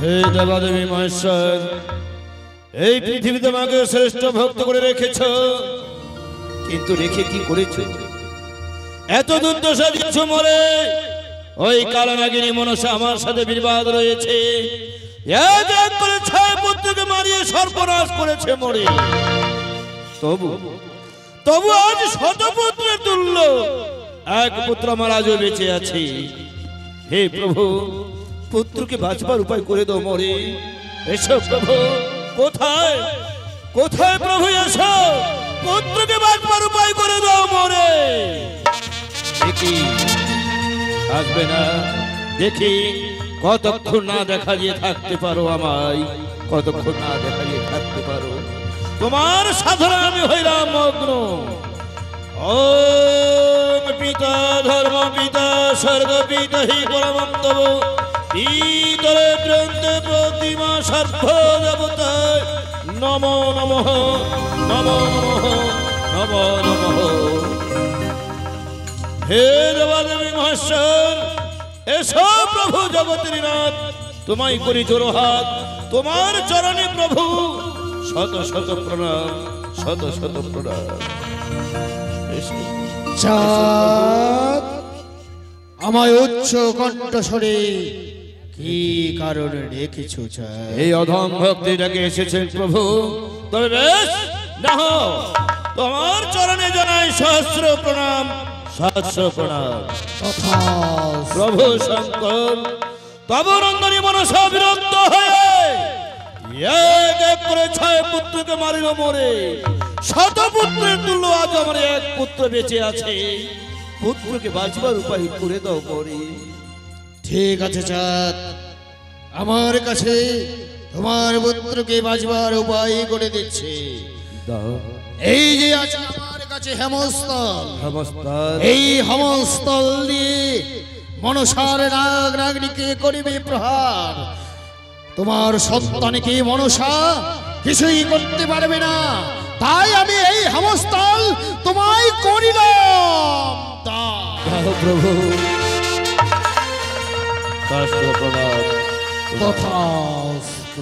হে দেবাদেবী মহেশ্বর, এই পৃথিবীতে আমাকে শ্রেষ্ঠ ভক্ত করে রেখেছ, কিন্তু রেখে কি করেছ? এত দুর্দশা দিচ্ছ মরে। ওই কালনাগিনী মনসা আমার সাথে বিবাদ রয়েছে, এক এক করে 6 পুত্রকে মারিয়ে সর্বনাশ করেছে মরে। তবু আজ শতপুত্রের তুল্য এক পুত্র আমার আজও বেঁচে আছে। হে প্রভু, পুত্রকে বাঁচবার উপায় করে দাও মরে। এসো প্রভু, কোথায় কোথায় প্রভু, এসো, পুত্রকে বাঁচবার উপায় করে দাও মরে। দেখি আসবে না, দেখি কতক্ষণ না দেখা দিয়ে থাকতে পারো আমায়, কতক্ষণ না দেখা দিয়ে থাকতে পারো। তোমার সাধনা আমি হইলাম মগ্ন। ওম পিতা ধর্ম পিতা স্বর্গ পিতা হি পরমং তব ইতরে গ্রন্থে প্রতিমা সর্ব দেবতায় নমো নমঃ নমো নমঃ নমো নমঃ। হে দেবাদেবী মহেশ্বর, এসো প্রভু জগতের নাথ, তোমায় করি জোড়হাত, তোমার চরণে প্রভু শত শত প্রণাম, শত শত প্রণাম। চাঁদ, আমায় উচ্চ কণ্ঠস্বরে কি কারণে ডেকেছো চাঁদ? এই অধম ভক্তিটাকে এসেছেন প্রভু, তবে বেশ না, তোমার চরণে জানাই সহস্র প্রণাম, সহস্র প্রণাম। প্রভু শঙ্কর, তব নন্দনী মনসা বিরক্ত হয়ে এক এক করে 6 পুত্রকে মারিল মরে। শতপুত্রের তুল্য আজ আমার এক পুত্র বেঁচে আছে, পুত্রকে বাঁচবার উপায় করে দাও মরে। ঠিক আছে চাঁদ, আমার কাছে তোমার পুত্রকে বাঁচবার উপায় করে দিচ্ছে। এই যে আছে আমার কাছে হেমস্থল, এই হেমস্থল দিয়ে মনসার নাগ নাগিনীকে করিবে প্রহার। তোমার সন্তানকে মনসা কিছুই করতে পারবে না, তাই আমি এই হেমস্থল তোমায় করিলাম। প্রভু প্রণাম। তথাস্তু।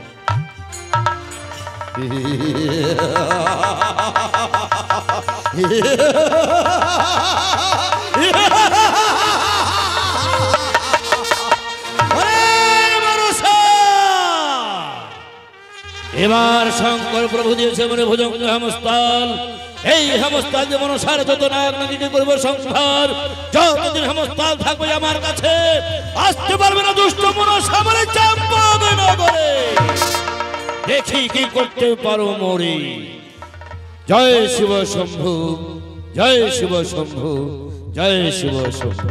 এবার শঙ্কর প্রভু দিয়েছে মনে ভুজঙ্গ হেমস্থল। এই হেমস্থল যে মনসার যত নাগ নাগিনীকে করবো সংসার, যতদিন হেমস্থল থাকবে আমার কাছে আসতে পারবে না দুষ্ট মনসা মানে চাম্পাবে নগরে। দেখি কি করতে পারো মরে। জয় শিব শম্ভু, জয় শিব শম্ভু, জয় শিব শম্ভু।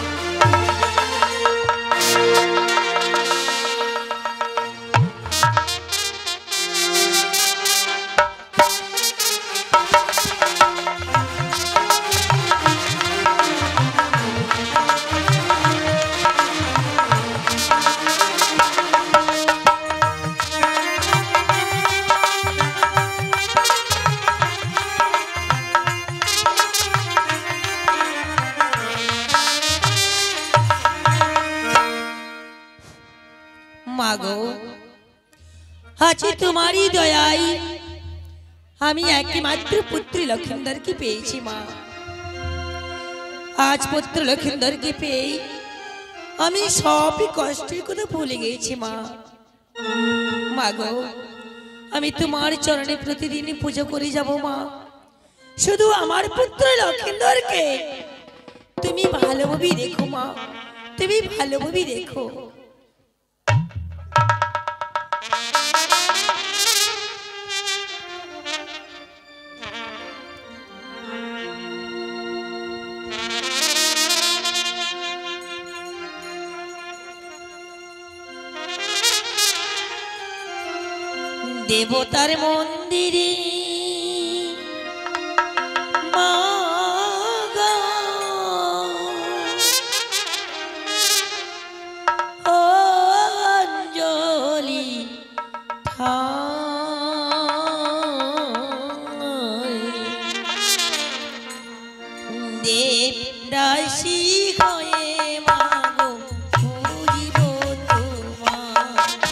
মাগো, আজ তোমারই দয়ায় আমি একমাত্র পুত্র লক্ষিন্দরকে পেয়েছি মা। আজ পুত্র লক্ষিন্দরকে পেয়ে আমি সবই কষ্টের কথা ভুলে গেছি মা। মাগো, আমি তোমার চরণে প্রতিদিন পূজা করে যাব মা। শুধু আমার পুত্র লক্ষিন্দরকে তুমি ভালোভাবে দেখো মা, তুমি ভালোভাবে দেখো। দেবতার মন্দিরে মা গো, অঞ্জলি ঠাই দেব দাসী হয়ে মা গো, পুজিব তোমার।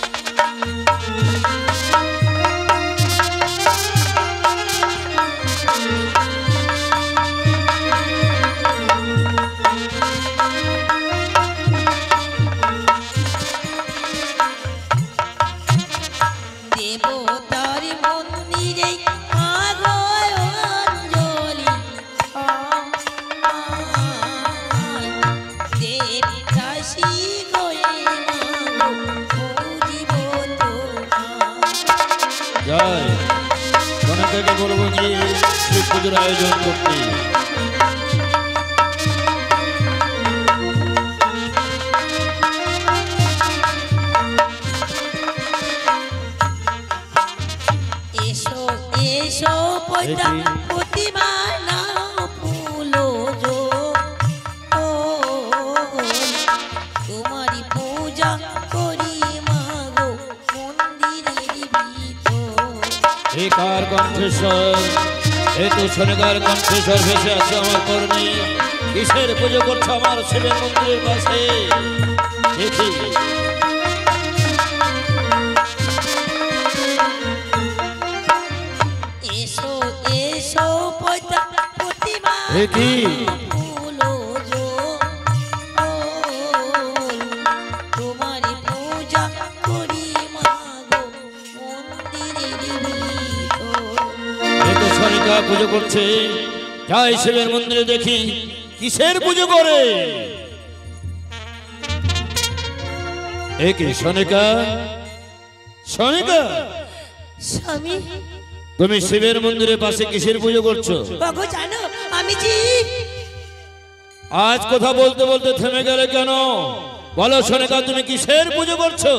পুজোর আয়োজন করতে। এসো এসো পয়দা প্রতিমা নাও ফুলো জো ও তোমারি পূজা করি মাগো মন্দিরের ভিতর। এ কার কণ্ঠেশ্বর, এ তো সোনেকার কণ্ঠেশ্বর ভেসে আছে আমার কর্ণে। কিসের পুজো করছো আমার শিবের মন্দিরের পাশে? দেখি এসো এসো পয়দা প্রতিমা এ কি? ফুলো জো ও তোমারি পূজা করি মাগো মন্দিরের ভিতর। এ তো সোনিকা পুজো করছে। যাই শিবের মন্দিরে দেখি কিসের পুজো করে। এ কি সোনিকা? সোনিকা, স্বামী তুমি শিবের মন্দিরের পাশে কিসের পুজো করছো? বাবু জানো আমি জি আজ কথা বলতে বলতে থেমে গেলে কেন? বলো সোনিকা, তুমি কিসের পুজো করছো?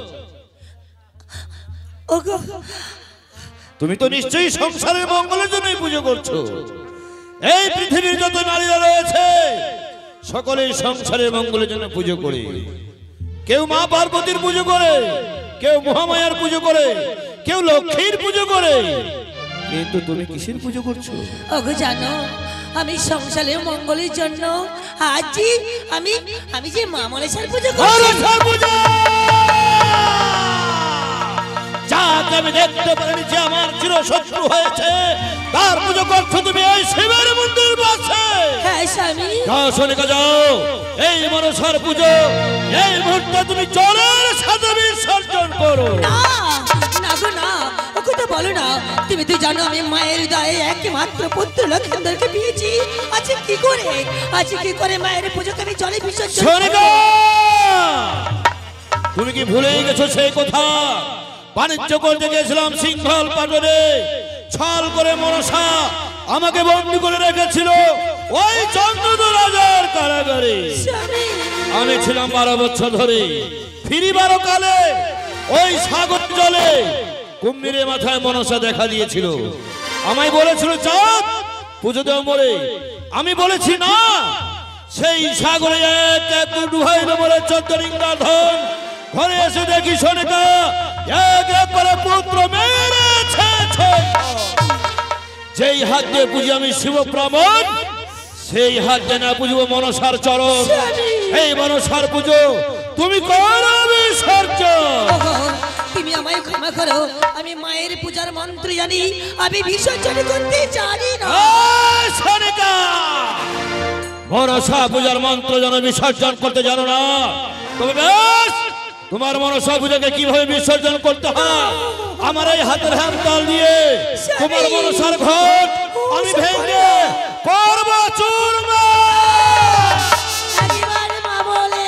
ওগো তুমি তো নিশ্চয়ই সংসারের মঙ্গলের জন্যই পুজো করছো। এই পৃথিবীর যত নারীরা রয়েছে সকলেই সংসারের মঙ্গলের জন্য পুজো করে। কেউ মা পার্বতীর পুজো করে, কেউ মহামায়ার পুজো করে, কেউ লক্ষ্মীর পুজো করে, কিন্তু তুমি কিসের পুজো করছো? ওগো জানো আমি সংসারের মঙ্গলের জন্য আজই আমি আমি যে মা মনসার পুজো করছি। মনসার পূজা! যাকে আমি দেখতে পারিনি, যে আমার চিরশত্রু হয়েছে, তার পুজো করছো তুমি এই শিবের মন্দিরের পাশে। হ্যাঁ স্বামী যাও সোনিকা, যাও এই মনসার পুজো এই মুহূর্তে তুমি জলের সাথে বিসর্জন করো। না না গো না, ও কথা বলো না। তুমি তো জানো আমি মায়ের দায়ে একমাত্র পুত্র লক্ষেন্দ্রকে পেয়েছি। আজকে কি করে মায়ের পুজোকে আমি জলে বিসর্জন করব? সোনিকা, তুমি কি ভুলেই গেছো সেই কথা? বাণিজ্য করতে গেছিলাম সিংহল পাটনে, ছল করে মনসা আমাকে বন্দী করে রেখেছিল ওই চন্দ্রদ রাজার কারাগারে। স্বামী আমি ছিলাম 12 বছর ধরে। ফিরিবার কালে ওই সাগর জলে কুম্ভীরের মাথায় মনসা দেখা দিয়েছিল। আমায় বলেছিল চাঁদ পুজো দেও মরে। আমি বলেছি না। সেই সাগরে এক এক ডুবাইল মরে 14 রিঙ্গা ধন। ঘরে এসে দেখি সোনিকা এক এক করে পুত্র মেরেছে। যেই হাত দিয়ে পুজো আমি শিব ব্রাহ্মণ, সেই হাত দিয়ে না পুজো মনসার চরণ। এই মনসার পুজো তুমি করো বিসর্জন। ওগো, তুমি আমায় ক্ষমা করো। আমি মায়ের পূজার মন্ত্র জানি, আমি বিসর্জন করতে জানি না। এই সোনিকা, মনসা পূজার মন্ত্র যেন বিসর্জন করতে জানো না, তবে বেশ তোমার মনসা পূজাকে কিভাবে বিসর্জন করতে হয় আমার এই হাতের হ্যামতাল দিয়ে তোমার মনসার ঘট আমি ভেঙে করব চুরমার। একবার মা বলে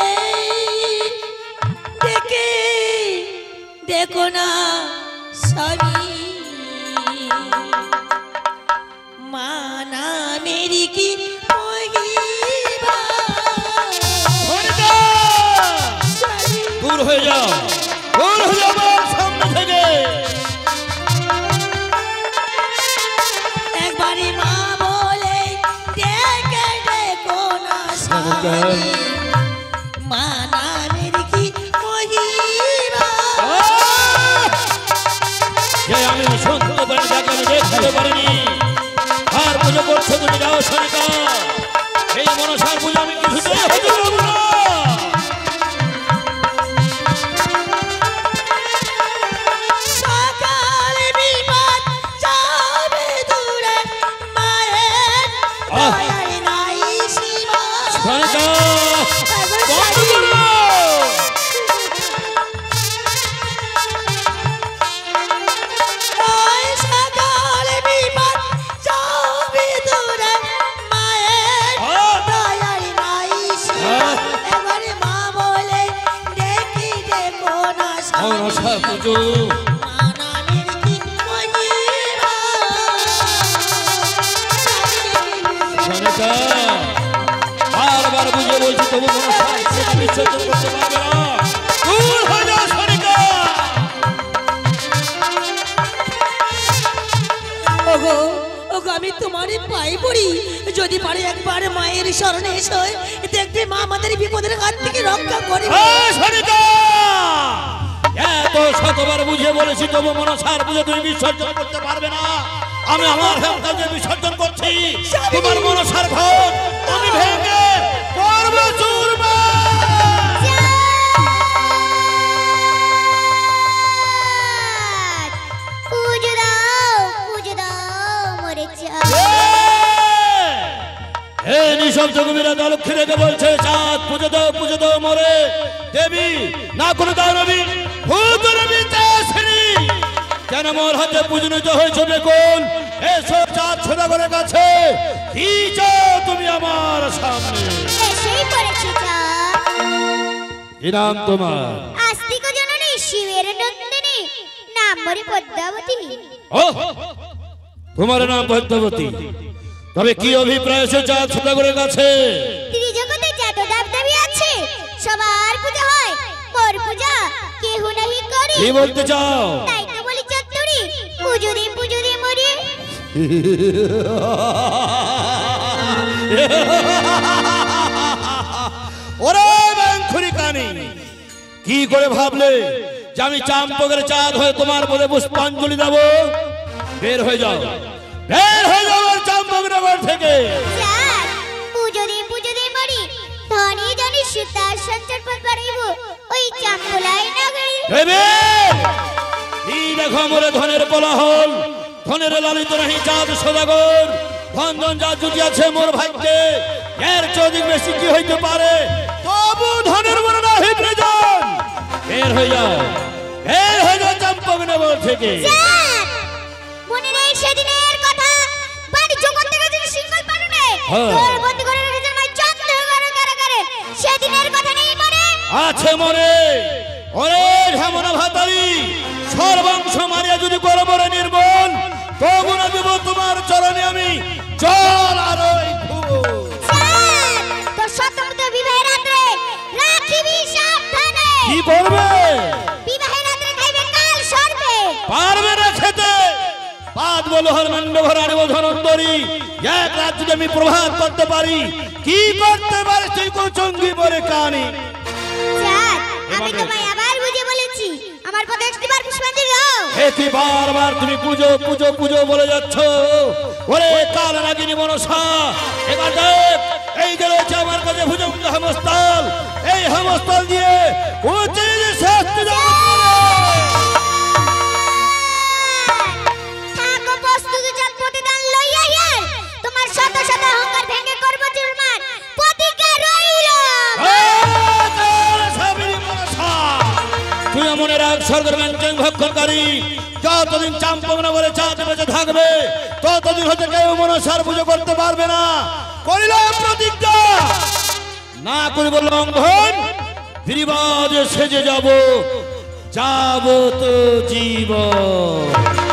দেখে দেখো না স্বামী, মা না মেরি কি মহিমা। সোনিকা, দূর হয়ে যাও, দূর হয়ে যাও আমার সামনে থেকে। একবারই মা বলে দেখে দেখো না স্বামী, মা না মেরি কি মহিমা। যে আমি শুনতে পারি, যাকে আমি দেখতে পারিনি, আর পুজো করছো তুমি। যাও সোনিকা, এই মনসার পুজো আমি কিছুতেই হতে দেব না। সকালে বিপদ যাবে দূরে, মায়ের দয়ার নাই সীমা। সোনিকা, বন্ধ করো। ওই সকালে বিপদ যাবে দূরে, মায়ের দয়ার নাই সীমা। এবারে মা বলে দেখি দেখো না মনসা পুজো মা নামের কি মহিমা। বিসর্জন করতে পারবে না। দূর হয়ে যাও সনিকা। ওগো ওগো আমি তোমারই পায়ে পড়ি, যদি পারে একবার মায়ের শরণে এসো, দেখবে মা আমাদের বিপদের হাত থেকে রক্ষা করবে। সনিকা, এত শতবার বুঝিয়ে বলেছি তবু মনসার পুজো তুমি বিসর্জন করতে পারবে না। আমি আমার কাজে বিসর্জন করছি, তোমার মনসার ঘর আমি ভেঙে করব চুরমার। পুজো দাও মরে চাঁদ। হে নিঃশব্দ কবিরা দলক্ষী রেখে বলছে চাঁদ পুজো দাও মরে। দেবী না কোনো দানবী ভূত রবি চাষিনী, কেন মোর হাতে পূজনীত হয়েছে বেকুল? এসব চাঁদ সদাগরের কাছে কি চাও তুমি আমার সামনে? এসেই পড়েছি চাঁদ। কি নাম তোমার? আস্তিক জননী শিবের নন্দিনী, নাম মরি পদ্মাবতী। ও, তোমার নাম পদ্মাবতী। তবে কি অভিপ্রায় এসে চাঁদ সদাগরের কাছে? ত্রিজগতে যত দেবদেবী আছে সবার পূজা হয়, মোর পূজা কেহ নাহি করি। কি বলতে চাও? তাই তো বলি চত্বরি পুজো দি মরি। ওরে বাঙ্খুরি কানি, কি করে ভাবলে যে আমি চাম্পকের চাঁদ হয়ে তোমার পদে পুষ্পাঞ্জলি দেব? বের হয়ে যাও আর চাম্পক নগর থেকে। চাঁদ পুজো দি মরি, ধনী জনি সুতার সঞ্চার পথ বাড়াইব ওই চাম্পলাই নগরী। ভেবে এই দেখো মোরে ধনের কোলাহল, ধনের লালিত নাহি চাঁদ সদাগর। ধন যা জুটি আছে মোর ভাগ্যে, এর চৌদিক বেশি কি হইতে পারে? তবু ধনের মনে নাহি প্রয়োজন। বের হয়ে যাও চাম্পক নগর থেকে। চাঁদ মনে নেই সেদিনের কথা, বাণিজ্য করতে গেছিল সিঙ্গল পালনে, হ্যাঁ। তোর বন্ধু করে রেখেছিল মাই চন্দ্র করে কারাগারে। সেদিনের কথা নেই মনে? আছে মনে। ওরে ঢেমনা ভাতারি, সর্বাংশ মারিয়া যদি করো মরে নির্মল, তবু না দেব তোমার চরণে আমি জল আর ওই ফুল। চাঁদ তোর স্বতন্ত্র বিবাহের রাত্রে রাখিবি সাবধানে। কি করবে? বিবাহের রাত্রে খাইবে কাল সর্বে। পারবে না খেতে? পাদ বলো হর মন্ড ঘর আনব ধনন্তরী। এক রাত যদি আমি প্রভাত করতে পারি, কি করতে পারে তুই কোচঙ্গি বলে কানি? চাঁদ আমি তোমায় আবার বুঝে বলেছি, আমার পথে একটিবার পুষ্পাঞ্জলি দাও। এটি বারবার তুমি পুজো বলে যাচ্ছ। ওরে কাল নাগিনী মনসা, এবার দেখ এই যে রয়েছে আমার কাছে ভুজঙ্গ হেমস্থল, এই হেমস্থল দিয়ে উচিত শাস্তি দাও। থাকো প্রস্তুত চাঁদ প্রতিদান লইয়া হিয়ার, তোমার শত শত অহংকার ভেঙে করব চুরমার, প্রতিজ্ঞা রইল। তুই মনে রাখ স্বর্গের মেনটেন ভক্ষণকারী, যতদিন চাম্পক নগরে চাঁদ বেঁচে থাকবে ততদিন হতে কেউ মনসার পুজো করতে পারবে না। করিলাম প্রতিজ্ঞা, না করিব লঙ্ঘন, ফিরিবাদ সেজে যাব তো জীবন।